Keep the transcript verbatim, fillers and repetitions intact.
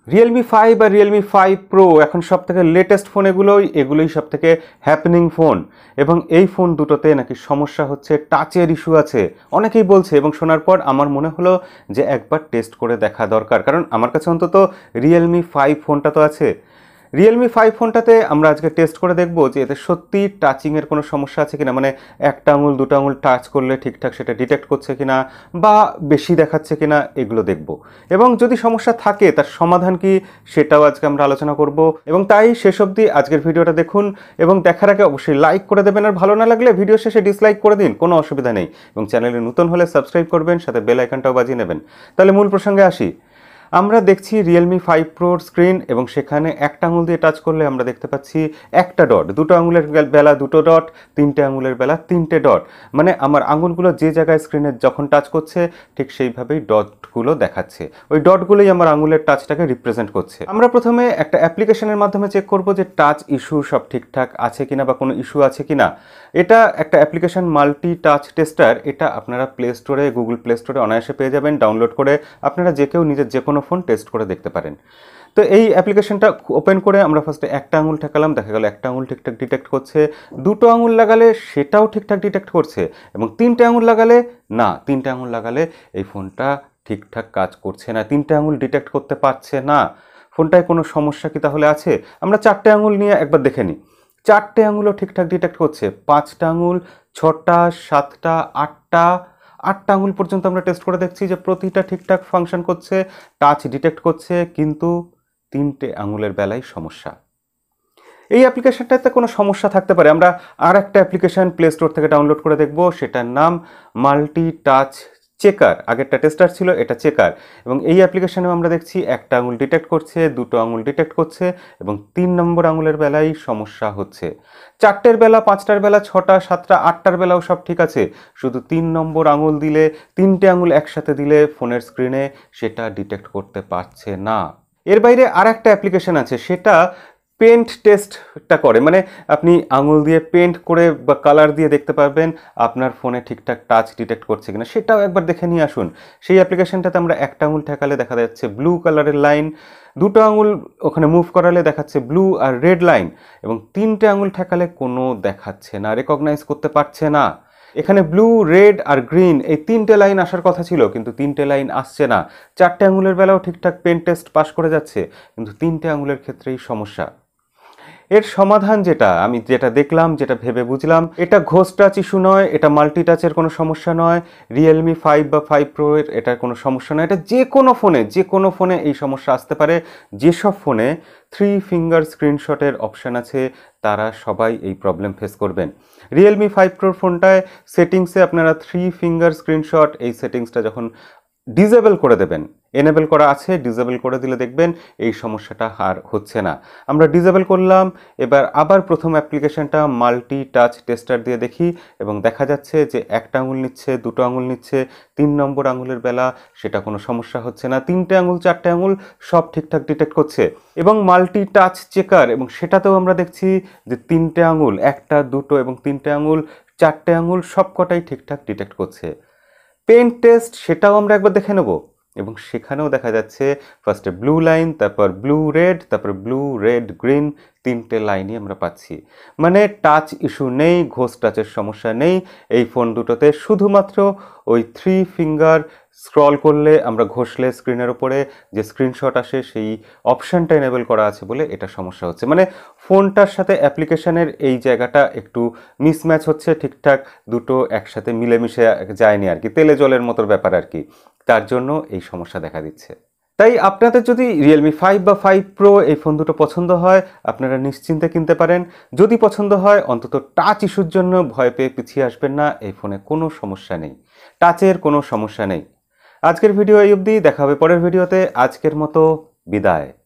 Realme five আর Realme five pro এখন সব থেকে লেটেস্ট ফোন এগুলোই এগুলোই সব থেকে হ্যাপেনিং ফোন। এবং এই ফোন দুটোতে নাকি সমস্যা হচ্ছে, টাচের ইস্যু আছে অনেকেই বলছে। এবং শোনার পর আমার মনে হলো যে একবার টেস্ট করে দেখা দরকার, কারণ আমার কাছে অন্তত রিয়েলমি ফাইভ ফোনটা তো আছে। রিয়েলমি ফাইভ ফোনটাতে আমরা আজকে টেস্ট করে দেখব যে এতে সত্যি টাচিংয়ের কোনো সমস্যা আছে কিনা, মানে একটা আঙুল দুটো আঙুল টাচ করলে ঠিকঠাক সেটা ডিটেক্ট করছে কিনা বা বেশি দেখাচ্ছে কিনা, এগুলো দেখব। এবং যদি সমস্যা থাকে তার সমাধান কি সেটাও আজকে আমরা আলোচনা করব। এবং তাই শেষ অবধি আজকের ভিডিওটা দেখুন এবং দেখার আগে অবশ্যই লাইক করে দেবেন, আর ভালো না লাগলে ভিডিও শেষে ডিসলাইক করে দিন, কোনো অসুবিধা নেই। এবং চ্যানেলে নতুন হলে সাবস্ক্রাইব করবেন, সাথে বেল আইকনটাও বাজিয়ে নেবেন। তাহলে মূল প্রসঙ্গে আসি। আমরা দেখছি রিয়েলমি ফাইভ প্রোর স্ক্রিন এবং সেখানে একটা আঙুল দিয়ে টাচ করলে আমরা দেখতে পাচ্ছি একটা ডট, দুটো আঙুলের বেলা দুটো ডট, তিনটে আঙুলের বেলা তিনটে ডট। মানে আমার আঙুলগুলো যে জায়গায় স্ক্রিনে যখন টাচ করছে ঠিক সেইভাবেই ডটগুলো দেখাচ্ছে। ওই ডটগুলোই আমার আঙুলের টাচটাকে রিপ্রেজেন্ট করছে। আমরা প্রথমে একটা অ্যাপ্লিকেশনের মাধ্যমে চেক করব যে টাচ ইস্যু সব ঠিকঠাক আছে কিনা বা কোনো ইস্যু আছে কিনা। এটা একটা অ্যাপ্লিকেশন মাল্টি টাচ টেস্টার। এটা আপনারা প্লে স্টোরে, গুগল প্লে স্টোরে অনায়াসে পেয়ে যাবেন। ডাউনলোড করে আপনারা যে কেউ নিজের যে কোনো ফোন টেস্ট করে দেখতে পারেন। তো এই অ্যাপ্লিকেশনটা ওপেন করে আমরা ফার্স্টে একটা আঙুল ঠেকালাম, দেখা গেল একটা আঙুল ঠিকঠাক ডিটেক্ট করছে। দুটো আঙুল লাগালে সেটাও ঠিকঠাক ডিটেক্ট করছে। এবং তিনটে আঙুল লাগালে না, তিনটে আঙুল লাগালে এই ফোনটা ঠিকঠাক কাজ করছে না, তিনটে আঙুল ডিটেক্ট করতে পারছে না। ফোনটায় কোনো সমস্যা কি তাহলে আছে? আমরা চারটে আঙুল নিয়ে একবার দেখে নিই। চারটে আঙুলও ঠিকঠাক ডিটেক্ট করছে, পাঁচটা আঙুল, ছটা, সাতটা, আটটা আটটা আঙুল পর্যন্ত আমরা টেস্ট করে দেখছি যে প্রতিটা ঠিকঠাক ফাংশন করছে, টাচ ডিটেক্ট করছে, কিন্তু তিনটে আঙুলের বেলায় সমস্যা। এই অ্যাপ্লিকেশনটাতে কোনো সমস্যা থাকতে পারে। আমরা আর একটা অ্যাপ্লিকেশন প্লে স্টোর থেকে ডাউনলোড করে দেখব, সেটার নাম মাল্টি টাচ চেকার। আগেরটা টেস্টার ছিল, এটা চেকার। এবং এই অ্যাপ্লিকেশনেও আমরা দেখছি একটা আঙুল ডিটেক্ট করছে, দুটো আঙুল ডিটেক্ট করছে এবং তিন নম্বর আঙুলের বেলায় সমস্যা হচ্ছে। চারটের বেলা, পাঁচটার বেলা, ছটা, সাতটা, আটটার বেলাও সব ঠিক আছে, শুধু তিন নম্বর আঙুল দিলে, তিনটে আঙুল একসাথে দিলে ফোনের স্ক্রিনে সেটা ডিটেক্ট করতে পারছে না। এর বাইরে আর একটা অ্যাপ্লিকেশন আছে, সেটা পেন্ট টেস্টটা করে। মানে আপনি আঙুল দিয়ে পেন্ট করে বা কালার দিয়ে দেখতে পারবেন আপনার ফোনে ঠিকঠাক টাচ ডিটেক্ট করছে কিনা, সেটাও একবার দেখে নিয়ে আসুন। সেই অ্যাপ্লিকেশনটাতে আমরা একটা আঙুল ঠেকালে দেখা যাচ্ছে ব্লু কালারের লাইন, দুটো আঙুল ওখানে মুভ করালে দেখাচ্ছে ব্লু আর রেড লাইন, এবং তিনটে আঙুল ঠেকালে কোনো দেখাচ্ছে না, রেকগনাইজ করতে পারছে না। এখানে ব্লু, রেড আর গ্রিন এই তিনটে লাইন আসার কথা ছিল, কিন্তু তিনটে লাইন আসছে না। চারটে আঙুলের বেলাও ঠিকঠাক পেন টেস্ট পাস করে যাচ্ছে, কিন্তু তিনটে আঙুলের ক্ষেত্রেই সমস্যা। এর সমাধান যেটা আমি যেটা দেখলাম, যেটা ভেবে বুঝলাম, এটা ঘোষ টাচ ইস্যু নয়, এটা মাল্টি টাচের কোনো সমস্যা নয়, রিয়েলমি ফাইভ বা ফাইভ প্রো এর এটার কোনো সমস্যা নয়। এটা যে কোনো ফোনে যে কোনো ফোনে এই সমস্যা আসতে পারে। যেসব ফোনে থ্রি ফিঙ্গার স্ক্রিনশটের অপশান আছে তারা সবাই এই প্রবলেম ফেস করবেন। রিয়েলমি ফাইভ প্রোর ফোনটায় সেটিংসে আপনারা থ্রি ফিঙ্গার স্ক্রিনশট এই সেটিংসটা যখন ডিসেবল করে দেবেন, এনেবল করা আছে, ডিসেবল করে দিলে দেখবেন এই সমস্যাটা আর হচ্ছে না। আমরা ডিসেবল করলাম, এবার আবার প্রথম অ্যাপ্লিকেশনটা মাল্টি টাচ টেস্টার দিয়ে দেখি এবং দেখা যাচ্ছে যে একটা আঙুল নিচ্ছে, দুটো আঙুল নিচ্ছে, তিন নম্বর আঙুলের বেলা সেটা কোনো সমস্যা হচ্ছে না, তিনটে আঙুল, চারটে আঙুল সব ঠিকঠাক ডিটেক্ট করছে। এবং মাল্টি টাচ চেকার, এবং সেটাতেও আমরা দেখছি যে তিনটে আঙুল, একটা, দুটো এবং তিনটে আঙুল, চারটে আঙুল সব কটাই ঠিকঠাক ডিটেক্ট করছে। পেন টেস্ট সেটাও আমরা একবার দেখে নেব, এবং সেখানেও দেখা যাচ্ছে ফার্স্টে ব্লু লাইন, তারপর ব্লু রেড, তারপর ব্লু রেড গ্রিন, তিনটে লাইনই আমরা পাচ্ছি। মানে টাচ ইস্যু নেই, ঘোষ টাচের সমস্যা নেই এই ফোন দুটোতে। শুধুমাত্র ওই থ্রি ফিঙ্গার স্ক্রল করলে, আমরা ঘষলে স্ক্রিনের ওপরে যে স্ক্রিনশট আসে সেই অপশানটা এনেবল করা আছে বলে এটা সমস্যা হচ্ছে। মানে ফোনটার সাথে অ্যাপ্লিকেশনের এই জায়গাটা একটু মিসম্যাচ হচ্ছে, ঠিকঠাক দুটো একসাথে মিলেমিশে যায়নি আর কি, তেলে জলের মতো ব্যাপার আর কি, তার জন্য এই সমস্যা দেখা দিচ্ছে। তাই আপনাদের যদি রিয়েলমি ফাইভ বা ফাইভ প্রো এই ফোন দুটো পছন্দ হয় আপনারা নিশ্চিন্তে কিনতে পারেন। যদি পছন্দ হয় অন্তত টাচ ইস্যুর জন্য ভয় পেয়ে পিছিয়ে আসবেন না, এই ফোনে কোনো সমস্যা নেই, টাচের কোনো সমস্যা নেই। আজকের ভিডিও এই অবধি, দেখা হবে পরের ভিডিওতে। আজকের মতো বিদায়।